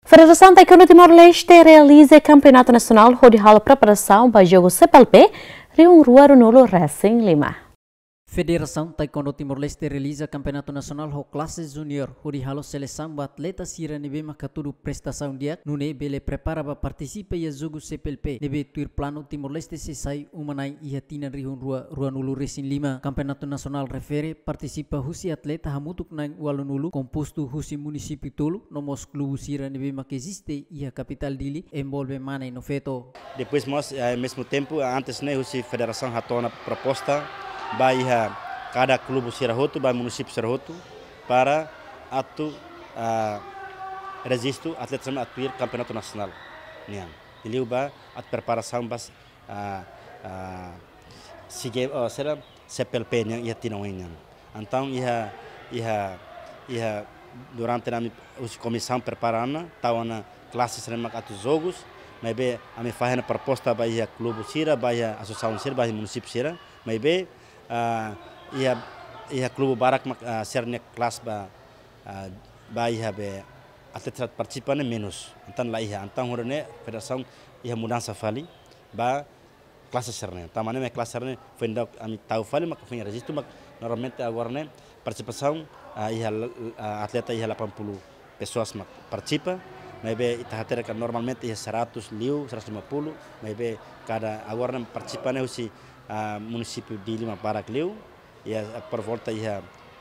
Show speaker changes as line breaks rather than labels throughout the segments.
Federação Taekwondo Timor-Leste realiza Campeonato Nacional onde rola preparação para o jogo CPLP Rio Rua Nulo Racing Lima.
Federação Taekwondo Timor-Leste realiza Campeonato Nacional ho classe junior onde rola seleção para atleta sira nebe makaturu prestação dia nune bele prepara para participar e jogo CPLP nebe tuir plano Timor-Leste se sai umanai e hatina Rio Rua Nulo Racing Lima. Campeonato Nacional refere participa husi atleta hamutuk nang walunulu composto husi município tolo nomos clube sira nebe mak existe e a capital dili envolve mana no feto.
Depois nós ao mesmo tempo antes né husi federação hatona proposta vai cada clube Sirahoto, vai município Sirahoto para atu registro atletas atuir campeonato nacional. Niang. Ele vai a preparação para seguir será CPLP niang ia tinau niang. Então ia durante a comissão preparando tawana classes remak atu jogos, mas be a me fazendo proposta vai a clube Sira, vai a associação Sira, vai município Sira, mas be ia clube barak sernek kelas ba ia be atlet participan menos antan la ia antan horne federação ia mudança fali ba kelas serne tamane me kelas serne fenda ami tau fali mak fenya registro mak normalmente agora né participação ia atleta ia 80 pessoas mak participa maybe itahatera kan normalmente ia 100 liu 150 maybe cada agora participan usi município de Lima para Cleu e por volta ia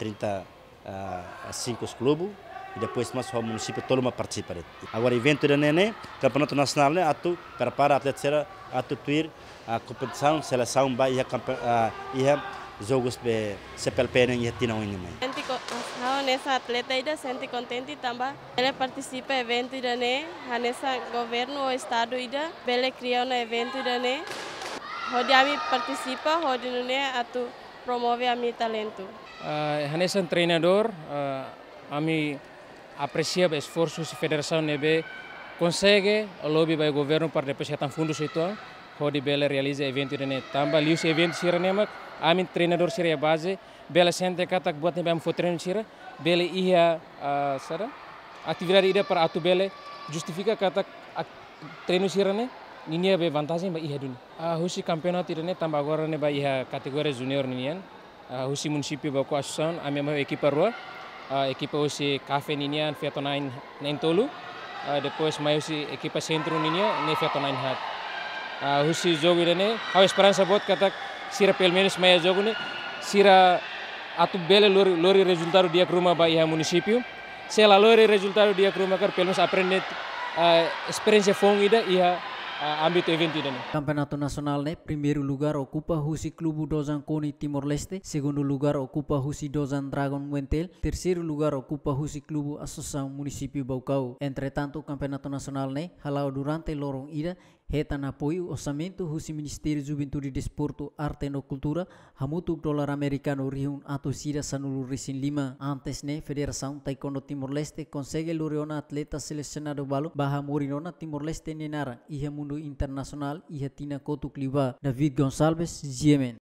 35 clubes e depois nós o município todo uma participa. Agora evento da nene campeonato nacional né atu prepara atletas será atu tuir a competição seleção vai ia jogos de CPLP nem ia tinau ini mai.
Nessa atleta ida sente contente também ele participa evento da ne nessa governo o estado ida bele criou no evento da ne onde a mim participa, onde não é atu promove a meu talento.
Hanessa treinador, a mim aprecia o esforço da federação nebe consegue o lobby do governo para depois já fundos itu, onde bela realiza evento ini. Tambah lius evento sira nemak, a mim treinador sira base, bela sente katak buat nebe am treino sira, bela ia sara atividade ida para atu bela justifica katak treino sira ne. Ini be vantagem ba iha duni. Husi campeonato irene tambah agora ne ba iha kategori junior ninian. Husi município ba ko associação a mesma equipa rua. Equipa husi cafe ninian Feto 9 tolu. Depois mai husi equipa centro ninia ne Feto 9 hat. Husi jogo irene hau esperança bot katak sira pelo menos mai jogo ne sira atu bele lori resultado dia kruma ba iha município. Se la lori resultado dia kruma kar pelo menos aprende experiência fongida iha âmbito evento ini.
Campeonato Nacional né primeiro lugar ocupa Husi Clube Dozan Koni Timor-Leste, segundo lugar ocupa Husi Dozan Dragon Wentel, terceiro lugar ocupa Husi Clube Associação Município Baucau. Entretanto, o Campeonato Nacional né halau durante lorong ida retan apoio orçamento Husi Ministério Juventude e Desporto, Arte e Cultura, hamutuk dolar americano riun atau sira sanulu Racing Lima. Antes né Federação Taekwondo Timor-Leste consegue loriona atleta selecionado balo baha morinona Timor-Leste nenara iha mundo internacional iha tina kotuk liba. David Gonçalves, GMN.